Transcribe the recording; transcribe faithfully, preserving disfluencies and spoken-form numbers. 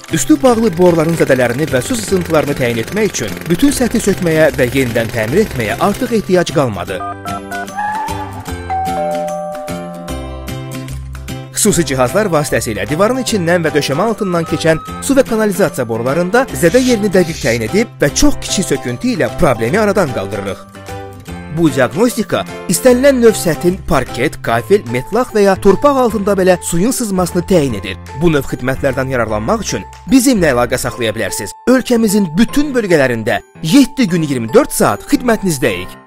Üstü bağlı boruların zədələrini və su sızıntılarını təyin etmək üçün bütün səthi sökməyə və yenidən təmir etməyə artıq ehtiyac qalmadı. Xüsusi cihazlar vasitəsilə divarın içindən və döşəmə altından keçən su və kanalizasiya borularında zədə yerini dəqiq təyin edib və çox kiçik söküntü ilə problemi aradan qaldırırıq. Bu diaqnostika istənilən növ səthin parket, kafel, metlaq və ya torpaq altında belə suyun sızmasını təyin edir. Bu növ xidmətlərdən yararlanmaq üçün bizimlə əlaqə saxlaya bilərsiniz. Ölkəmizin bütün bölgələrində yeddi gün iyirmi dörd saat xidmətinizdəyik.